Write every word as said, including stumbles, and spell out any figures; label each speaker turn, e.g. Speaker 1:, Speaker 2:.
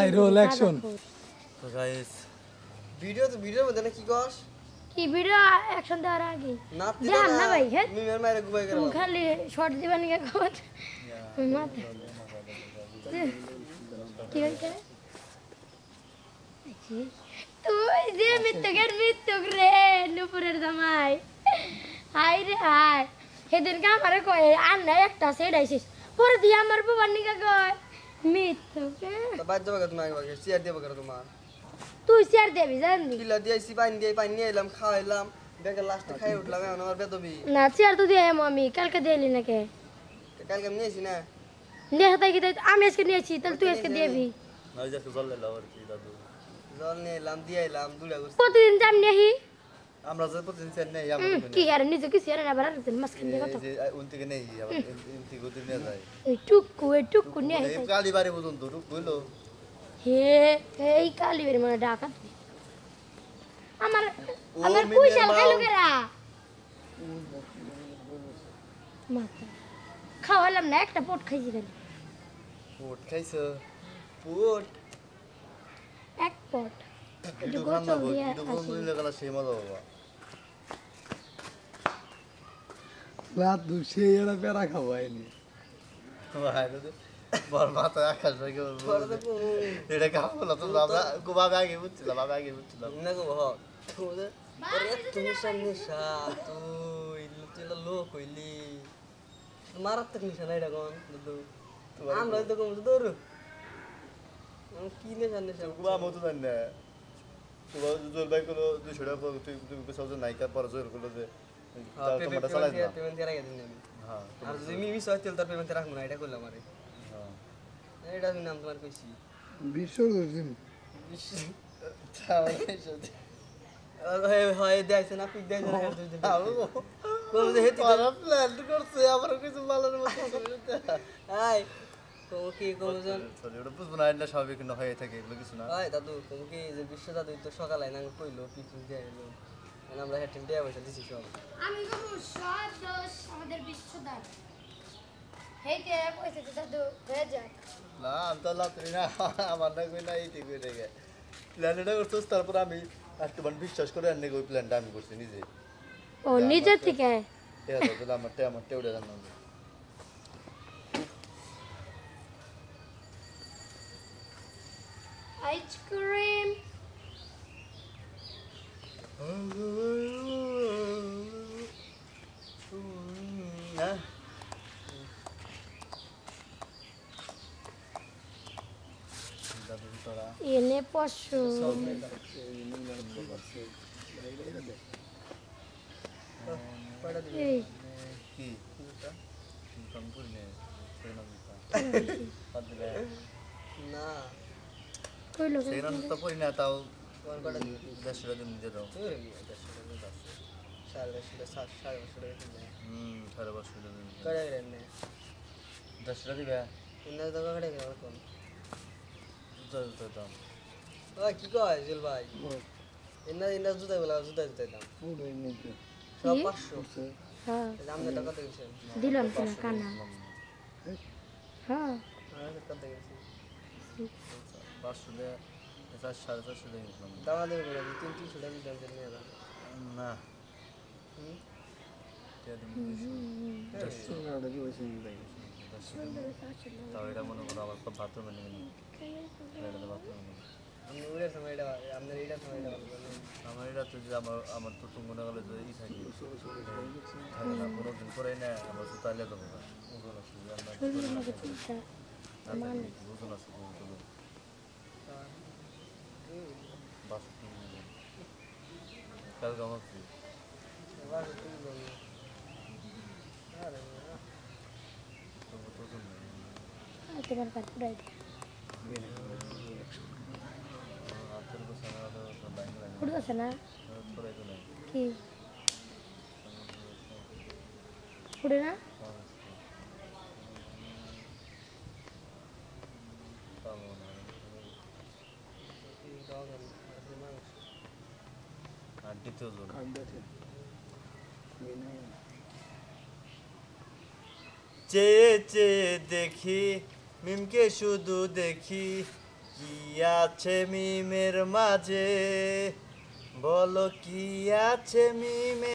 Speaker 1: ভাই roll action
Speaker 2: তো guys
Speaker 3: video তো ভিডিওর মধ্যে না কি কস
Speaker 4: কি ভিডিও অ্যাকশন দেওয়ার আগে
Speaker 3: না
Speaker 4: দেখান না ভাই হ্যাঁ
Speaker 3: তুমি মের মাইরে গুবাই
Speaker 4: তুমি
Speaker 3: গেল
Speaker 4: খালি শর্ট দিবা নিকে খবর মাথা কি হইছে তুই যে মিত্তকের মিত্তক রে নুপুরের জামাই হাই রে হাই সেদিন কা আমারে কয় আর না একটা সেডাইছিস পরে দিয়ে আমার বাবার নিকে কয় মিত্তকে
Speaker 3: তো বাদ যাবে তুমি আগে আগে চেয়ার দেব করে তোমার
Speaker 4: তুই শেয়ার দেবি জানবি
Speaker 3: কিলা দিয়েছি পানি দিয়ে পানি নিয়ে এলাম খাওয়াইলাম বেগে লাস্টে খাই উঠলাম এখন আমার বেদবি
Speaker 4: না শেয়ার তো দিয়ে আমি কালকে দিলি নাকি
Speaker 3: কালকে আমি নিয়েছি না
Speaker 4: দেখা তাই কি আমি আজকে নিয়েছি তাহলে তুই আজকে দিবি
Speaker 2: নয় যাচ্ছে জল লেলা আর কি দাদু
Speaker 3: জল নিয়ে এলাম দিয়ে এলাম দুটা করছি
Speaker 4: প্রতিদিন জাম নিহি
Speaker 2: আমরা যে প্রতিদিন সেট নেই আমরা
Speaker 4: কি আর নিজে কি শেয়ার না বাড়ার দিন মাসখান দিয়ে কথা
Speaker 2: যে উন থেকে নেই আবার ইন থেকে উঠে নিয়ে যায়
Speaker 4: এই টুকু এই টুকু নিয়ে
Speaker 2: এই কালি বাড়ি পর্যন্ত রুক কইলো
Speaker 4: হে এই কালি বের মানে ডাকা আমার আমার কুইশাল খাইলো কেরা মাথা খাওয়ালাম না একটা পট খাইছি খালি
Speaker 2: পোট খাইছো পোট
Speaker 4: এক পট
Speaker 2: একটু খান না গো একটু কোন দিলে গলা সেই মজা বাবা
Speaker 1: রাত দুশে এরা পেরা খাওয়াইনি
Speaker 2: ভাই দাদু বল মাথা আকাশ ভাই এটা কাম হলো তো বাবা গো বাবা আগে বুঝছিলাম বাবা আগে বুঝছিলাম
Speaker 3: না গো হ তোদের আরে তুমি সামনে সা তুই লুচিলা লোক হইলি মারাত্মক নিশা নাই রাগন দাদু আমরা তো কম দৌড় কি নে জানে সব
Speaker 2: গুবা মতো জান না তো জোর ভাই কোন দুশো টাকা তুই তুমি সব নাইকা পর জোর করলো যে তোমারটা চালাই না
Speaker 3: পেমেন্ট করাই দিন আমি
Speaker 2: হ্যাঁ
Speaker 3: আর যদি মিমি সহজ তার পেমেন্ট রাখবো না এটা করলাম আরে
Speaker 2: হ্যাঁ
Speaker 3: এটা আমি নাম তোমার কইছি
Speaker 1: বিশ্বজিৎ
Speaker 3: হয় হয় দেয়ছে না পিক দেয়ছে না কোন যে হেতি
Speaker 2: পারা প্ল্যান করছে আবার কিছু ভালো মতো
Speaker 3: আই কোন কি কোন জন
Speaker 2: সরি ওটা বুঝবো না এটা স্বাভাবিক না হয়ে থাকে এগুলো কিছু না
Speaker 3: আই দাদু কোন কি যে বিশ্ব দাদু তো সকালে না কইলো পিকনিক দিয়ে এলো মানে আমরা হেটিং দেয়া পয়সা দিছি সব
Speaker 4: আমি কবু সব দোষ আমাদের বিশ্বদার হেইতে কইছে যে দাদু হয়ে যাক
Speaker 2: না আমি তো লাত্রি না আমার না কই না এই ঠিক হয়ে থাকে প্ল্যান এটা করছিস তারপর আমি আজকে বান বিশ্বাস করে আনলে ওই প্ল্যানটা আমি করছি নিজে
Speaker 4: ও নিজে থেকে
Speaker 2: ঠিক আছে তাহলে আমার আমার টেউড়ে জানলাম
Speaker 4: আইসক্রিম
Speaker 2: হ্যাঁ
Speaker 4: এনে পশু এই
Speaker 2: কি কম করে নে
Speaker 3: না
Speaker 4: কইলো
Speaker 2: সেই রান তো পড়ি না তাও দেড়শো টাকা নিজে দাও
Speaker 3: সাড়ে দশটা সাত সাড়ে দশটা টাকা
Speaker 2: হুম সাড়ে পাঁচশো টাকা
Speaker 3: কড়ে গেলেন না
Speaker 2: দেড়শো টাকা দিবে
Speaker 3: ইন্না তো কড়ে গেল কোন
Speaker 2: জুতা জুতা দাম
Speaker 3: ওই কি কয় জুল ভাই ইন্না ইন্না জুতা বলা জুতা জুতা দাম
Speaker 1: পুরো নিতে
Speaker 3: সব পাঁচশো
Speaker 4: হ্যাঁ
Speaker 3: দাম না টাকা দিয়েছেন
Speaker 4: দিলাম তো না কানা হ্যাঁ
Speaker 3: আর কত দিয়েছেন
Speaker 2: পাঁচশো টাকা চার সাড়ে চারশো টাকা নিলাম
Speaker 3: দাম দেবে বলে তিন তিনশো টাকা দাম দিয়ে নিয়ে যান
Speaker 2: না
Speaker 3: হুম
Speaker 2: টাকা দিন দেড়শো
Speaker 1: ওটা কি বলছেন ভাই
Speaker 2: তাও এটা মনে করো আমার তো বাথরুমে নেই এটা তো বাথরুমে নেই
Speaker 3: আপনি উড়ে সময় এটা আপনার এটা সময় এটা ভালো বলেন
Speaker 2: আমার এটা তো যে আমার আমার তো তো মনে গেলে যে ই থাকি থাকে না কোনো দিন করে না আমার তো তাইলে দেবো না ওজন আছে আমরা ওজন আছে বাথরুম কালকে আমার কি
Speaker 3: এবার তুমি বলো আরে
Speaker 2: তো ওজন নেই
Speaker 4: তোমার কাছে উড়াই দে
Speaker 2: হাতের বসে আমার তো লাইন লাগে
Speaker 4: উড়ে আছে না
Speaker 2: পড়ে তো নাই
Speaker 4: কি উড়ে না
Speaker 2: আর দ্বিতীয় জন চেয়ে চেয়ে দেখি মিমকে শুধু দেখি কি আছে মিমের মাঝে, বলো কি আছে মিমে